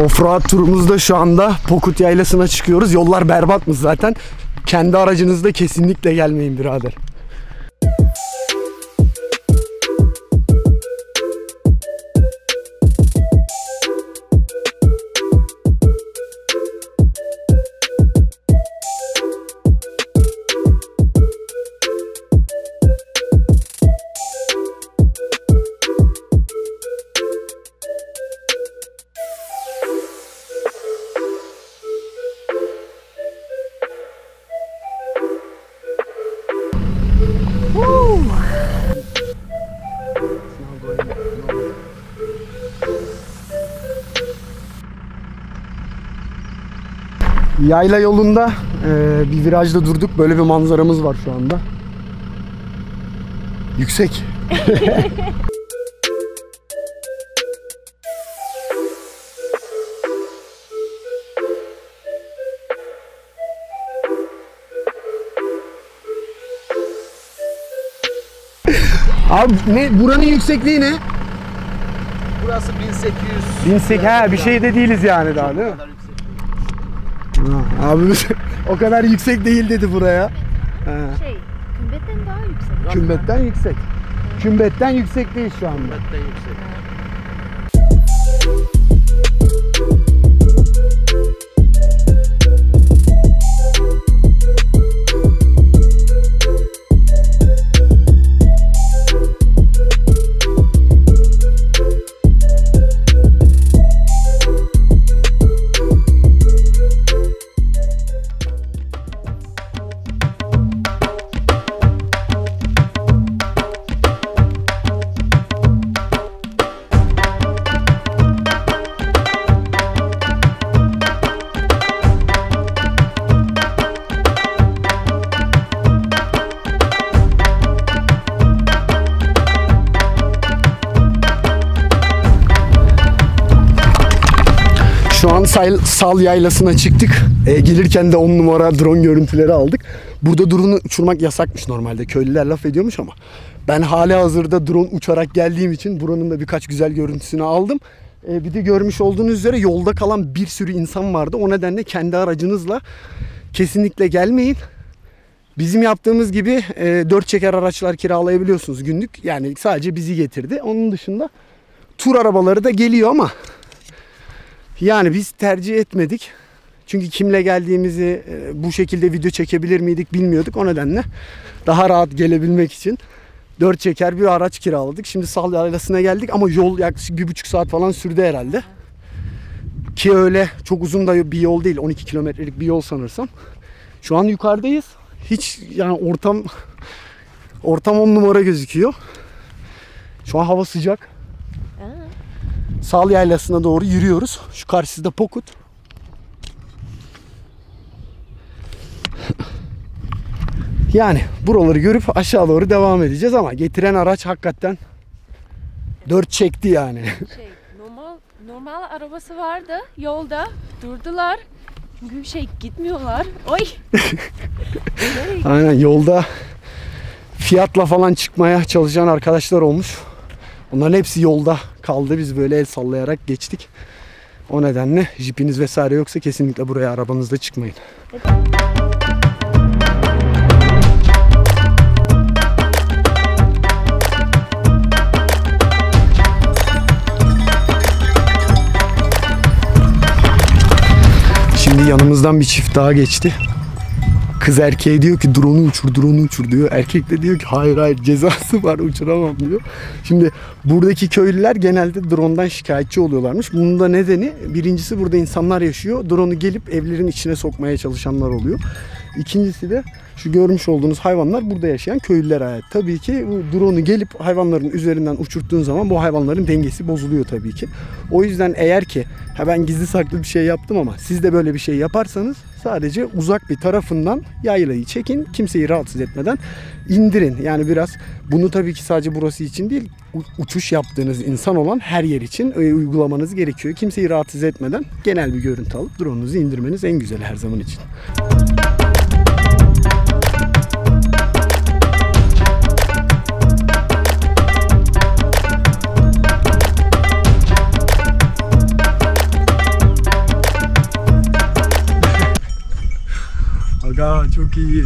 Offroad turumuzda şu anda Pokut Yaylası'na çıkıyoruz. Yollar berbatmış zaten. Kendi aracınızda kesinlikle gelmeyin birader. Yayla yolunda bir virajda durduk. Böyle bir manzaramız var şu anda. Yüksek. Abi ne? Buranın yüksekliği ne? Burası 1800. 1800. Ha, bir şey de değiliz yani daha, değil mi? Ha, abimiz o kadar yüksek değil dedi buraya. Ha. Kümbetten daha yüksek. Kümbetten yüksek. Kümbetten yüksek değil şu anda. Kümbetten yüksek. Şu an Sal Yaylası'na çıktık. Gelirken de 10 numara drone görüntüleri aldık. Burada drone'u uçurmak yasakmış normalde. Köylüler laf ediyormuş ama ben halihazırda drone uçarak geldiğim için buranın da birkaç güzel görüntüsünü aldım. Bir de görmüş olduğunuz üzere yolda kalan bir sürü insan vardı. O nedenle kendi aracınızla kesinlikle gelmeyin. Bizim yaptığımız gibi 4 çeker araçlar kiralayabiliyorsunuz günlük. Yani sadece bizi getirdi. Onun dışında tur arabaları da geliyor ama yani biz tercih etmedik. Çünkü kimle geldiğimizi bu şekilde video çekebilir miydik bilmiyorduk. O nedenle daha rahat gelebilmek için 4 çeker bir araç kiraladık. Şimdi Sal Yaylası'na geldik ama yol yaklaşık 1,5 saat falan sürdü herhalde. Ki öyle çok uzun da bir yol değil. 12 kilometrelik bir yol sanırsam. Şu an yukarıdayız. Hiç yani ortam 10 numara gözüküyor. Şu an hava sıcak. Sal Yaylası'na doğru yürüyoruz. Şu karşısında Pokut. Yani buraları görüp aşağı doğru devam edeceğiz ama getiren araç hakikaten 4 çekti yani. Normal arabası vardı. Yolda durdular. Çünkü gitmiyorlar. Oy. Aynen, yolda fiyatla falan çıkmaya çalışan arkadaşlar olmuş. Onların hepsi yolda kaldı. Biz böyle el sallayarak geçtik. O nedenle jipiniz vesaire yoksa kesinlikle buraya arabanızda çıkmayın. Şimdi yanımızdan bir çift daha geçti. Kız erkeğe diyor ki drone'u uçur diyor. Erkek de diyor ki hayır cezası var, uçuramam diyor. Şimdi buradaki köylüler genelde drone'dan şikayetçi oluyorlarmış. Bunun da nedeni, birincisi burada insanlar yaşıyor. Drone'u gelip evlerin içine sokmaya çalışanlar oluyor. İkincisi de şu görmüş olduğunuz hayvanlar burada yaşayan köylüler ait. Tabii ki bu drone'u gelip hayvanların üzerinden uçurttuğun zaman bu hayvanların dengesi bozuluyor tabii ki. O yüzden eğer ki ben gizli saklı bir şey yaptım ama siz de böyle bir şey yaparsanız sadece uzak bir tarafından yaylayı çekin. Kimseyi rahatsız etmeden indirin. Yani biraz bunu tabii ki sadece burası için değil, uçuş yaptığınız insan olan her yer için uygulamanız gerekiyor. Kimseyi rahatsız etmeden genel bir görüntü alıp drone'unuzu indirmeniz en güzeli her zaman için. bak ha, çok iyi.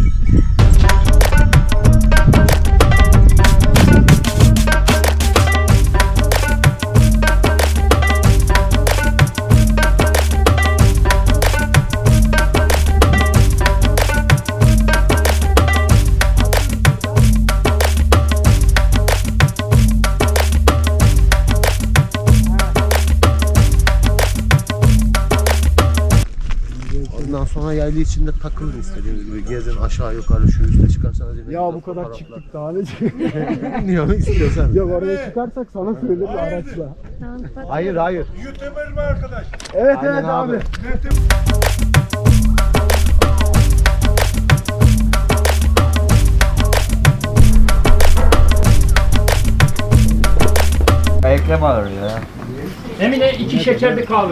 Ondan sonra yaylı içinde takılın istediğiniz gibi. Gezin aşağı yukarı şu üste çıkarsanız yine. Ya bu kadar çıktık daha ne? Bilmiyorum istiyorsan. Yok oraya çıkarsak sana söylerim araçla. Hayır hayır. YouTuber mı arkadaş? Evet Aynen evet abi. abi. Ekrem ağır ya. Emine 2 şekerli kahve.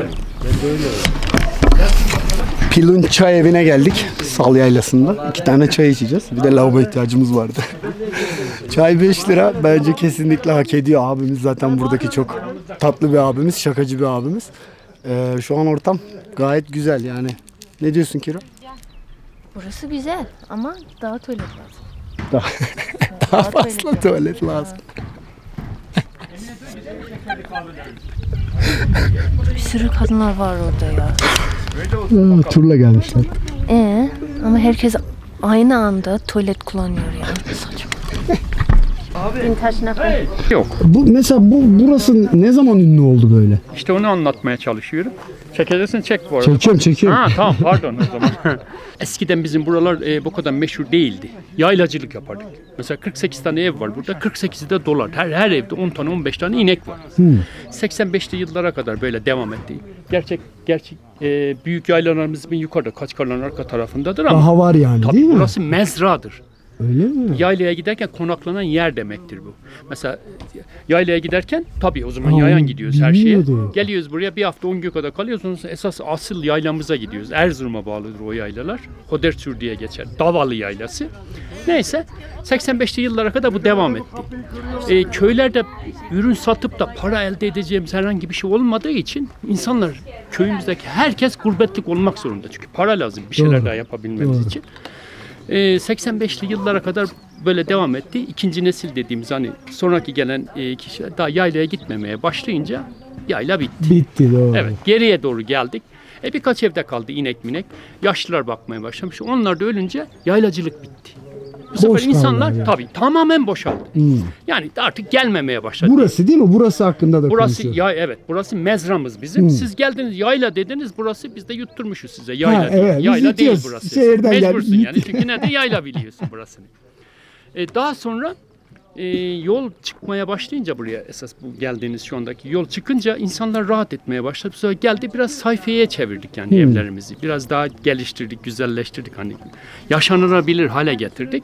Pilun çay evine geldik. Sal Yaylası'nda. 2 tane çay içeceğiz. Bir de lavabo ihtiyacımız vardı. Çay 5 lira. Bence kesinlikle hak ediyor. Abimiz zaten buradaki çok tatlı bir abimiz. Şakacı bir abimiz. Şu an ortam gayet güzel yani. Ne diyorsun Kiro? Burası güzel ama daha tuvalet lazım. Daha fazla tuvalet lazım. Bir sürü kadınlar var orada ya. Turla gelmişler. Ama herkes aynı anda tuvalet kullanıyor ya. Saçma. Mesela burası ne zaman ünlü oldu böyle? İşte onu anlatmaya çalışıyorum. Çekeceksin çek bu arada. Çekiyorum. Ha tamam pardon o zaman. Eskiden bizim buralar bu kadar meşhur değildi. Yaylacılık yapardık. Mesela 48 tane ev var burada. 48'i de dolar. Her evde 10 tane 15 tane inek var. 85'li yıllara kadar böyle devam etti. Gerçek büyük yaylalarımız bir yukarıda Kaçkarların arka tarafındadır ama Daha var yani tabii değil mi? burası mezradır. Öyle mi? Yaylaya giderken konaklanan yer demektir bu. Mesela yaylaya giderken tabii o zaman Ha, yayan gidiyoruz her şeye. bilmiyordum. Geliyoruz buraya bir hafta 10 gün kadar kalıyoruz. Ondan sonra esas asıl yaylamıza gidiyoruz. Erzurum'a bağlıdır o yaylalar. Hodersür diye geçer. Davalı yaylası. Neyse 85'li yıllara kadar bu devam etti. Köylerde ürün satıp da para elde edeceğimiz herhangi bir şey olmadığı için insanlar köyümüzdeki herkes gurbetlik olmak zorunda. Çünkü para lazım bir şeyler Doğru. daha yapabilmemiz için. 85'li yıllara kadar böyle devam etti. İkinci nesil dediğimiz hani sonraki gelen kişiler daha yaylaya gitmemeye başlayınca yayla bitti. Bitti doğru. Evet, geriye doğru geldik. Birkaç evde kaldı inek minek. Yaşlılar bakmaya başlamış. Onlar da ölünce yaylacılık bitti. Bu sefer Boş insanlar kaldı yani. tabii tamamen boşaldı. Yani artık gelmemeye başladı. Burası değil mi? Burası hakkında da Burası konuşuyoruz. evet burası mezramız bizim. Siz geldiniz yayla dediniz burası biz de yutturmuşuz size yayla. Ha, evet, biz Yayla değil yutuyoruz. burası. Şehirden Mecbursun geldik, yani çünkü ne de yayla biliyorsun burasını. Daha sonra yol çıkmaya başlayınca buraya esas bu geldiğiniz şu andaki yol çıkınca insanlar rahat etmeye başladı. Sonra geldi biraz sayfaya çevirdik yani evlerimizi. Biraz daha geliştirdik, güzelleştirdik hani yaşanılabilir hale getirdik.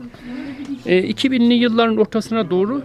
2000'li yılların ortasına doğru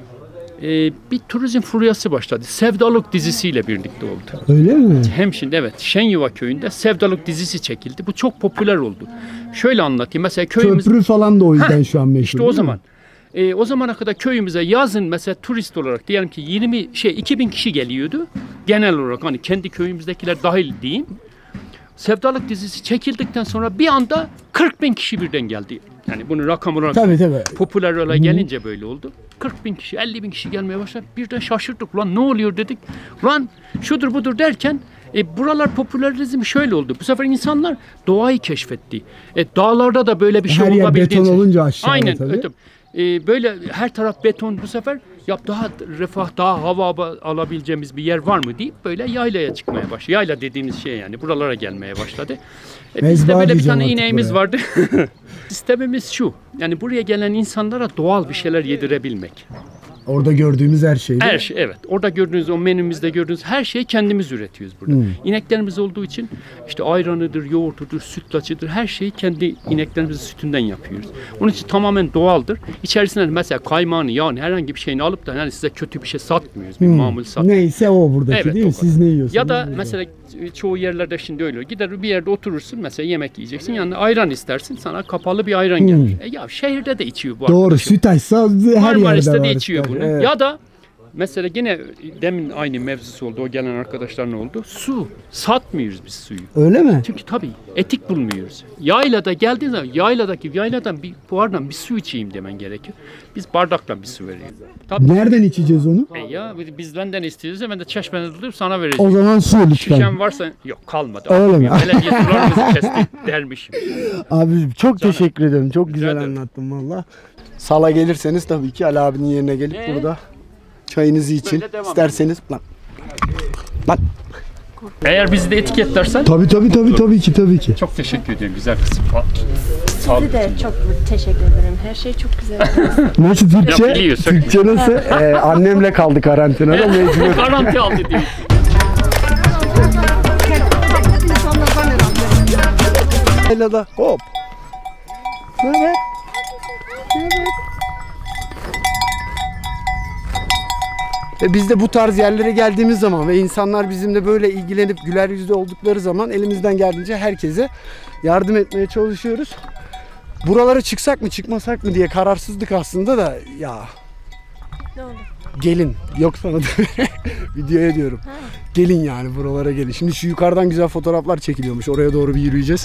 bir turizm furyası başladı. Sevdalık dizisiyle birlikte oldu. Öyle mi? Hem şimdi evet Şenyuva köyünde Sevdalık dizisi çekildi. Bu çok popüler oldu. Şöyle anlatayım. Mesela köyümüz Köprü falan da o yüzden şu an meşhur. işte o değil mi? zaman. O zamana kadar köyümüze yazın mesela turist olarak diyelim ki 2000 kişi geliyordu. Genel olarak hani kendi köyümüzdekiler dahil diyeyim. Sevdalık dizisi çekildikten sonra bir anda 40.000 kişi birden geldi. Yani bunu rakam olarak Tabii. popüler olay gelince böyle oldu. 40.000 kişi, 50.000 kişi gelmeye başladı. Birden şaşırdık. Lan ne oluyor dedik. Lan şudur budur derken buralar popülerizm şöyle oldu. Bu sefer insanlar doğayı keşfetti. Dağlarda da böyle bir şey Her yer olabildiğini. beton olunca aşağıda Aynen, tabii. öyle. Böyle her taraf beton bu sefer daha refah, daha hava alabileceğimiz bir yer var mı deyip böyle yaylaya çıkmaya başladı. Yayla dediğimiz şey yani buralara gelmeye başladı. Bizde Mezba böyle bir diyeceğim tane artık ineğimiz buraya. vardı. Sistemimiz şu. Yani buraya gelen insanlara doğal bir şeyler yedirebilmek. Orada gördüğümüz her şeyde. Her şey evet. Orada gördüğünüz o menümüzde gördüğünüz her şeyi kendimiz üretiyoruz burada. İneklerimiz olduğu için işte ayranıdır, yoğurtudur, sütlaçıdır her şeyi kendi ineklerimizin sütünden yapıyoruz. Onun için tamamen doğaldır. İçerisinden mesela kaymağını, yağını herhangi bir şeyini alıp da yani size kötü bir şey satmıyoruz. Bir mamul satmıyoruz. Neyse o buradaki Evet, değil mi? o kadar. Siz ne yiyorsunuz? Ya da burada. mesela çoğu yerlerde şimdi öyle. Gider bir yerde oturursun mesela yemek yiyeceksin yanına ayran istersin sana kapalı bir ayran gelir. Ya şehirde de içiyor bu Doğru arkadaş. süt açsa her yerde Marmaris'te var. de içiyor işte. bunu. Evet. Ya da Mesela yine demin aynı mevzusu oldu. O gelen arkadaşlar ne oldu? Su. Satmıyoruz biz suyu. Öyle mi? Çünkü tabii etik bulmuyoruz. Yaylada geldiğin zaman yayladan bir buhardan bir su içeyim demen gerekiyor. Biz bardakla bir su veriyoruz. Tabii. Nereden içeceğiz onu? Ya biz benden istiyoruz ya ben de çeşmeden tutup sana vereceğim. O zaman su lütfen. Şişem varsa yok kalmadı. Öyle mi? Belediye sularımızı kesti dermişim. Abi çok teşekkür ederim. Çok güzel ederim. anlattın valla. Sala gelirseniz tabii ki Ali abinin yerine gelip burada çayınızı için Böyle devam isterseniz. Lan. Eğer bizi de etiketlersen Tabii ki. çok teşekkür ediyorum güzel kızım. Sağ ol. Size de çok teşekkür ederim. Her şey çok güzel. Nasıl Türkçe? Ya biliyorsun. Türkçe nasıl? Annemle kaldı karantinada mecbur. Garanti aldı diyor. Yaylada hop. Ne haber? Ve biz de bu tarz yerlere geldiğimiz zaman ve insanlar bizimle böyle ilgilenip güler yüzlü oldukları zaman elimizden geldiğince herkese yardım etmeye çalışıyoruz. Buralara çıksak mı çıkmasak mı diye kararsızlık aslında da ya. Ne oldu? Gelin. Yok sana da videoya diyorum. Gelin yani buralara gelin. Şimdi şu yukarıdan güzel fotoğraflar çekiliyormuş. Oraya doğru bir yürüyeceğiz.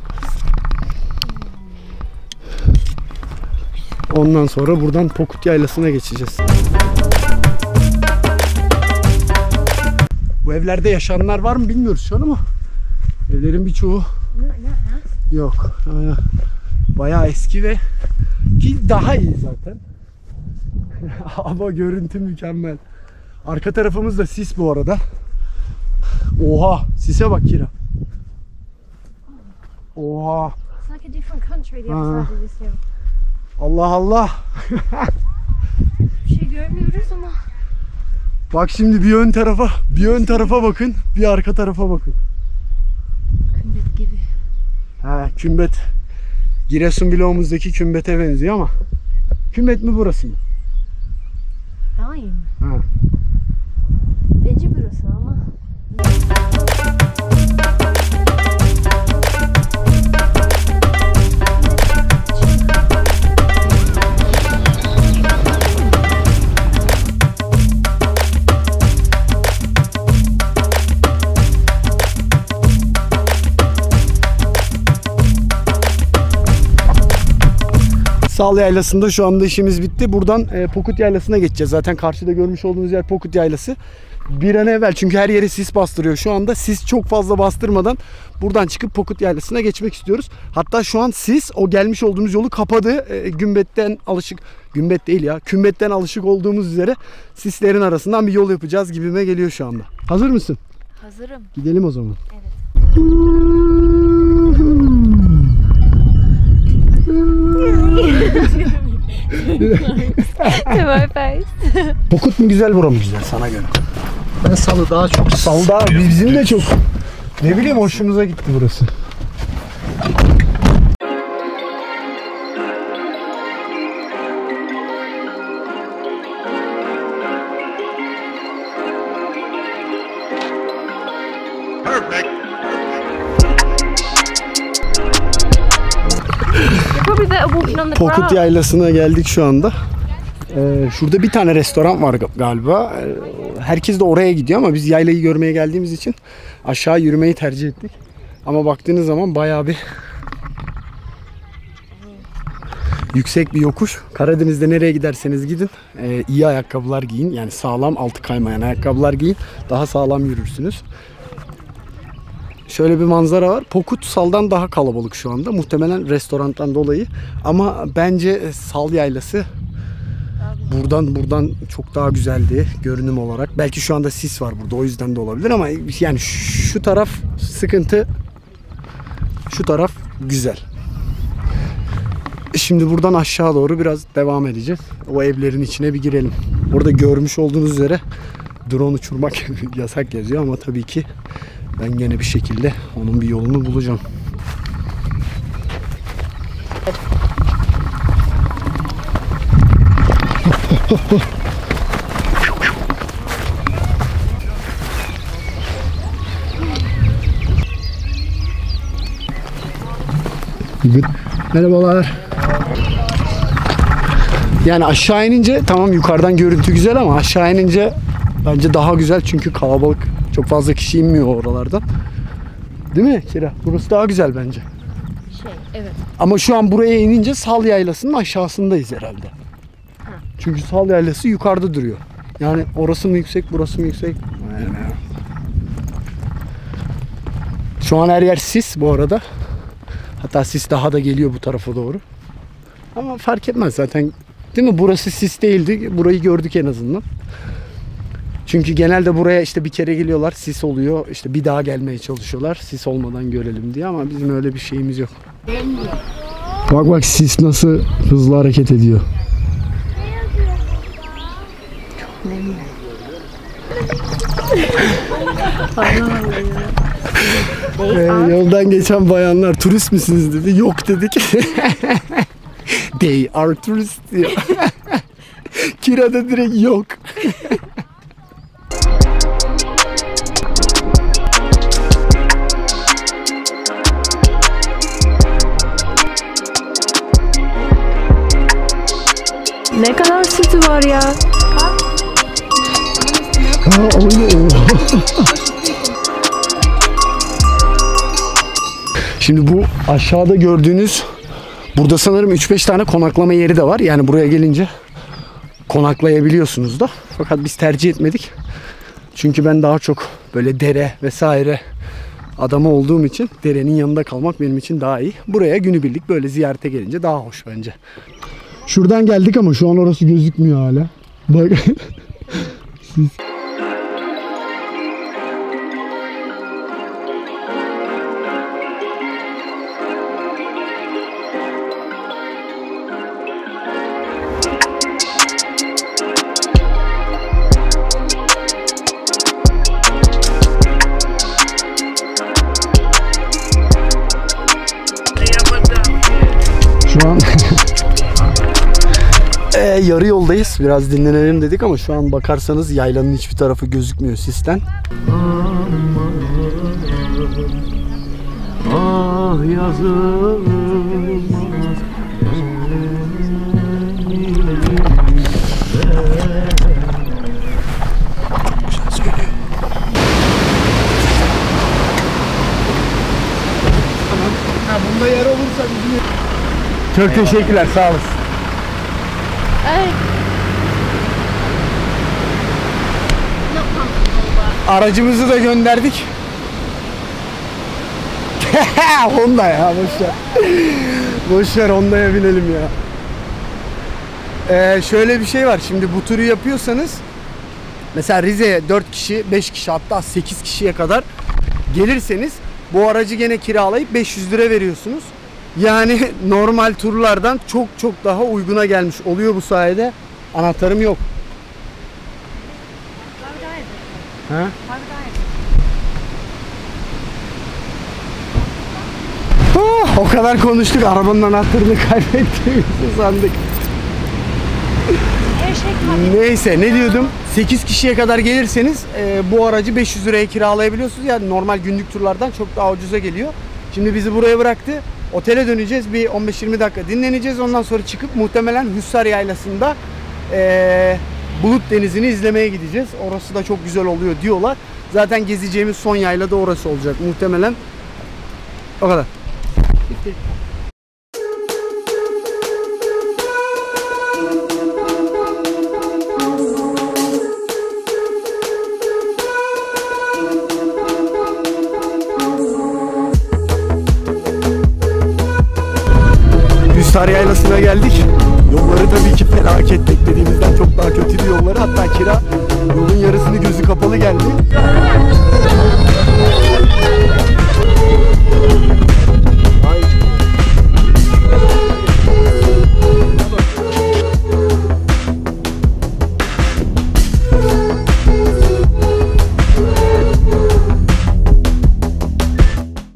Ondan sonra buradan Pokut Yaylası'na geçeceğiz. Bu evlerde yaşayanlar var mı bilmiyoruz şu an ama evlerin birçoğu yok. Bayağı eski ve ki daha iyi zaten. Ama görüntü mükemmel. Arka tarafımız da sis bu arada. Oha, sise bak Kira. Oha. It's like a different country the Ah. other side of this hill. Allah Allah. Bir şey görmüyoruz ama. Bak şimdi bir ön tarafa bakın, bir arka tarafa bakın. Kümbet gibi. Ha, kümbet. Giresun bloğumuzdaki kümbete benziyor ama. Kümbet mi burası mı? Daha iyi mi? Ha. Bence burası ama. Sal Yaylası'nda şu anda işimiz bitti. Buradan Pokut Yaylası'na geçeceğiz. Zaten karşıda görmüş olduğunuz yer Pokut Yaylası. Bir an evvel çünkü her yeri sis bastırıyor şu anda. Sis çok fazla bastırmadan buradan çıkıp Pokut Yaylası'na geçmek istiyoruz. Hatta şu an sis o gelmiş olduğumuz yolu kapadı. Gümbetten alışık, gümbet değil ya, kümbetten alışık olduğumuz üzere sislerin arasından bir yol yapacağız gibime geliyor şu anda. Hazır mısın? Hazırım. Gidelim o zaman. My face. Pokut mu güzel, bura mı güzel sana göre? Ben Salı daha çok Salda bizim de çok, ne bileyim, hoşumuza gitti burası. Probably better walking on the Pokut grass. Yaylası'na geldik şu anda. Şurada bir tane restoran var galiba. Herkes de oraya gidiyor ama biz yaylayı görmeye geldiğimiz için aşağı yürümeyi tercih ettik. Ama baktığınız zaman bayağı bir yüksek bir yokuş. Karadeniz'de nereye giderseniz gidin iyi ayakkabılar giyin. Yani sağlam, altı kaymayan ayakkabılar giyin. Daha sağlam yürürsünüz. Şöyle bir manzara var. Pokut Sal'dan daha kalabalık şu anda. Muhtemelen restorandan dolayı. Ama bence Sal Yaylası buradan çok daha güzeldi görünüm olarak. Belki şu anda sis var burada, o yüzden de olabilir ama yani şu taraf sıkıntı. Şu taraf güzel. Şimdi buradan aşağı doğru biraz devam edeceğiz. O evlerin içine bir girelim. Burada görmüş olduğunuz üzere drone uçurmak yasak yazıyor ama tabii ki ben gene bir şekilde onun bir yolunu bulacağım. Merhabalar. Yani aşağı inince tamam yukarıdan görüntü güzel ama aşağı inince bence daha güzel çünkü kalabalık. Çok fazla kişi inmiyor oralardan. Değil mi Kira? Burası daha güzel bence. Evet. Ama şu an buraya inince Sal Yaylası'nın aşağısındayız herhalde. Çünkü Sal Yaylası yukarıda duruyor. Yani orası mı yüksek, burası mı yüksek? Şu an her yer sis bu arada. Hatta sis daha da geliyor bu tarafa doğru. Ama fark etmez zaten. Değil mi? Burası sis değildi. Burayı gördük en azından. Çünkü genelde buraya işte bir kere geliyorlar, sis oluyor. İşte bir daha gelmeye çalışıyorlar. Sis olmadan görelim diye ama bizim öyle bir şeyimiz yok. Bak bak sis nasıl hızlı hareket ediyor. Yoldan geçen bayanlar turist misiniz dedi. Yok dedik. They are tourist diyor. Kira da direkt yok. Ne kadar sütü var ya. Şimdi bu aşağıda gördüğünüz burada sanırım 3-5 tane konaklama yeri de var. Yani buraya gelince konaklayabiliyorsunuz da. Fakat biz tercih etmedik. Çünkü ben daha çok böyle dere vesaire adamı olduğum için derenin yanında kalmak benim için daha iyi. Buraya günübirlik böyle ziyarete gelince daha hoş bence. Şuradan geldik ama şu an orası gözükmüyor hala. Bak. Siz... Şu an yarı yoldayız. Biraz dinlenelim dedik ama şu an bakarsanız yaylanın hiçbir tarafı gözükmüyor sisten. Ah yazılmaz. Bunda yer olursa bizim... Çok teşekkürler, sağ olasın. Aracımızı da gönderdik. Honda ya, boşver. Boşver, Honda'ya binelim ya. Şöyle bir şey var, şimdi bu turu yapıyorsanız mesela Rize'ye 4 kişi, 5 kişi hatta 8 kişiye kadar gelirseniz bu aracı gene kiralayıp 500 lira veriyorsunuz. Yani normal turlardan çok çok daha uyguna gelmiş oluyor bu sayede. Anahtarım yok. Ha? O kadar konuştuk, arabanın anahtarını kaybettiğimizi sandık. Neyse, ne diyordum? 8 kişiye kadar gelirseniz bu aracı 500 liraya kiralayabiliyorsunuz. Yani normal günlük turlardan çok daha ucuza geliyor. Şimdi bizi buraya bıraktı. Otele döneceğiz. Bir 15-20 dakika dinleneceğiz. Ondan sonra çıkıp muhtemelen Hüssar Yaylası'nda Bulut Denizi'ni izlemeye gideceğiz. Orası da çok güzel oluyor diyorlar. Zaten gezeceğimiz son yayla da orası olacak muhtemelen. O kadar. Bitti. Hüssar Yaylası'na geldik. Yolları tabii ki felaket, beklediğimizden çok daha kötüydü yolları. Hatta Kira yolun yarısını gözü kapalı geldi.